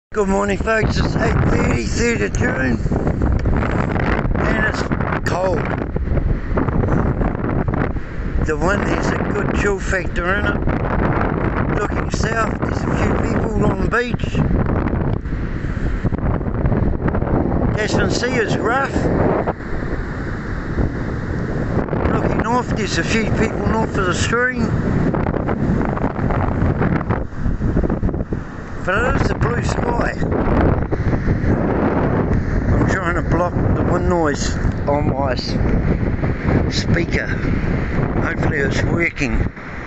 Good morning folks, it's 8:30, 3rd of June and it's cold. The wind has a good chill factor in it. Looking south, there's a few people on the beach. Tasman Sea is rough. Looking north, there's a few people north of the stream. But it is a blue sky. I'm trying to block the wind noise on my speaker. Hopefully it's working.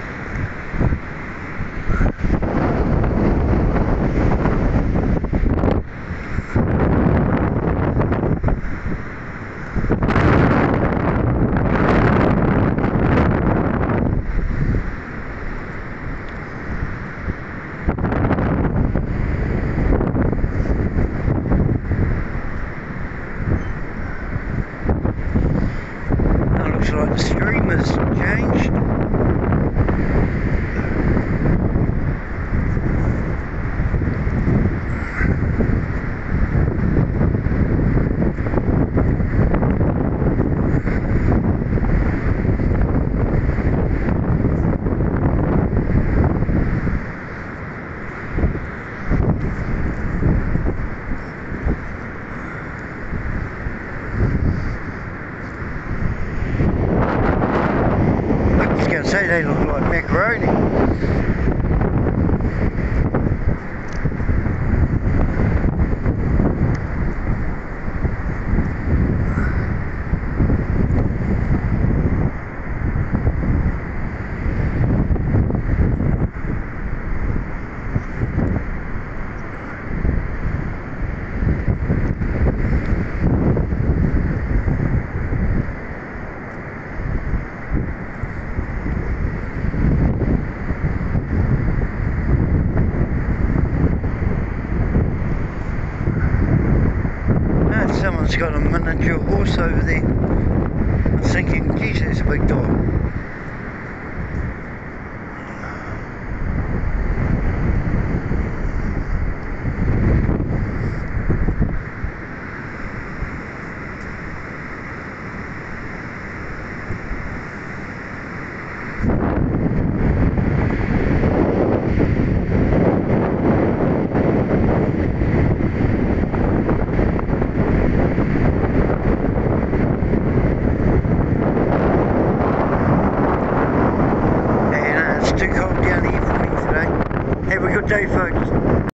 Like the stream has changed. Say they look like macaroni. Someone's got a miniature horse over there. I'm thinking, geez, that's a big dog.